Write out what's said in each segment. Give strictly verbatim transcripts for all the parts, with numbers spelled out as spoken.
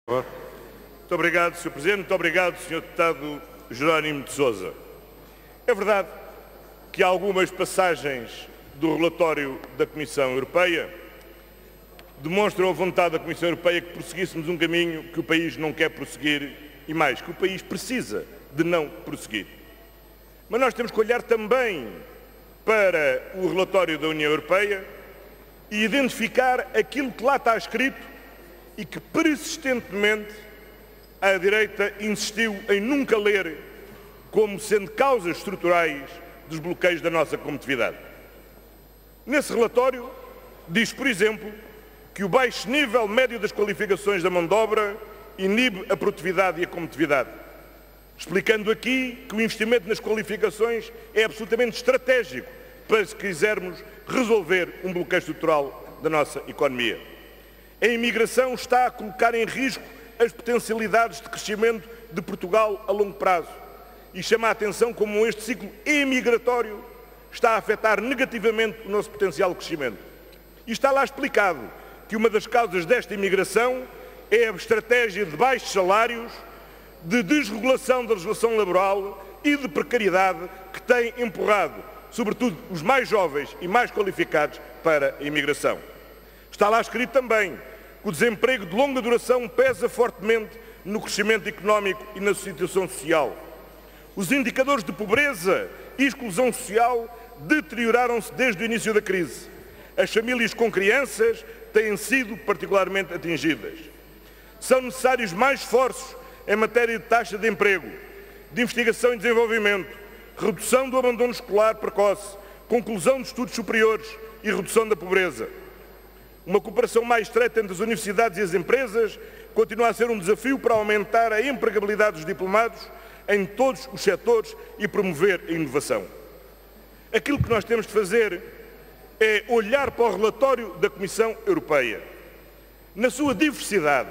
Muito obrigado, senhor Presidente. Muito obrigado, senhor Deputado Jerónimo de Sousa. É verdade que há algumas passagens do relatório da Comissão Europeia demonstram a vontade da Comissão Europeia que prosseguíssemos um caminho que o país não quer prosseguir e mais, que o país precisa de não prosseguir. Mas nós temos que olhar também para o relatório da União Europeia e identificar aquilo que lá está escrito e que persistentemente a direita insistiu em nunca ler como sendo causas estruturais dos bloqueios da nossa competitividade. Nesse relatório diz, por exemplo, que o baixo nível médio das qualificações da mão de obra inibe a produtividade e a competitividade, explicando aqui que o investimento nas qualificações é absolutamente estratégico para se quisermos resolver um bloqueio estrutural da nossa economia. A imigração está a colocar em risco as potencialidades de crescimento de Portugal a longo prazo e chama a atenção como este ciclo emigratório está a afetar negativamente o nosso potencial de crescimento. E está lá explicado que uma das causas desta imigração é a estratégia de baixos salários, de desregulação da legislação laboral e de precariedade que tem empurrado, sobretudo, os mais jovens e mais qualificados para a imigração. Está lá escrito também que o desemprego de longa duração pesa fortemente no crescimento económico e na situação social. Os indicadores de pobreza e exclusão social deterioraram-se desde o início da crise. As famílias com crianças têm sido particularmente atingidas. São necessários mais esforços em matéria de taxa de emprego, de investigação e desenvolvimento, redução do abandono escolar precoce, conclusão de estudos superiores e redução da pobreza. Uma cooperação mais estreita entre as universidades e as empresas continua a ser um desafio para aumentar a empregabilidade dos diplomados em todos os setores e promover a inovação. Aquilo que nós temos de fazer é olhar para o relatório da Comissão Europeia, na sua diversidade,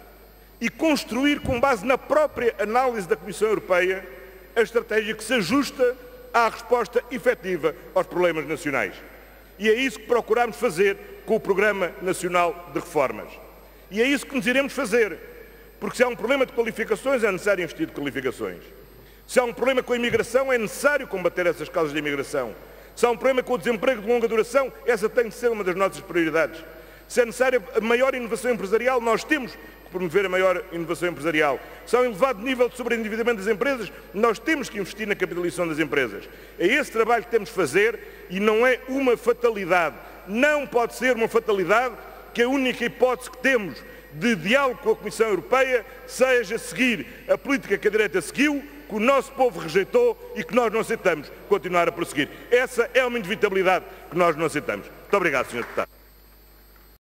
e construir, com base na própria análise da Comissão Europeia, a estratégia que se ajusta à resposta efetiva aos problemas nacionais. E é isso que procuramos fazer com o Programa Nacional de Reformas. E é isso que nos iremos fazer, porque se há um problema de qualificações, é necessário investir em qualificações. Se há um problema com a imigração, é necessário combater essas causas de imigração. Se há um problema com o desemprego de longa duração, essa tem de ser uma das nossas prioridades. Se é necessária a maior inovação empresarial, nós temos que promover a maior inovação empresarial. Se há um elevado nível de sobreendividamento das empresas, nós temos que investir na capitalização das empresas. É esse trabalho que temos de fazer e não é uma fatalidade. Não pode ser uma fatalidade que a única hipótese que temos de diálogo com a Comissão Europeia seja seguir a política que a direita seguiu, que o nosso povo rejeitou e que nós não aceitamos continuar a prosseguir. Essa é uma inevitabilidade que nós não aceitamos. Muito obrigado, senhor Deputado.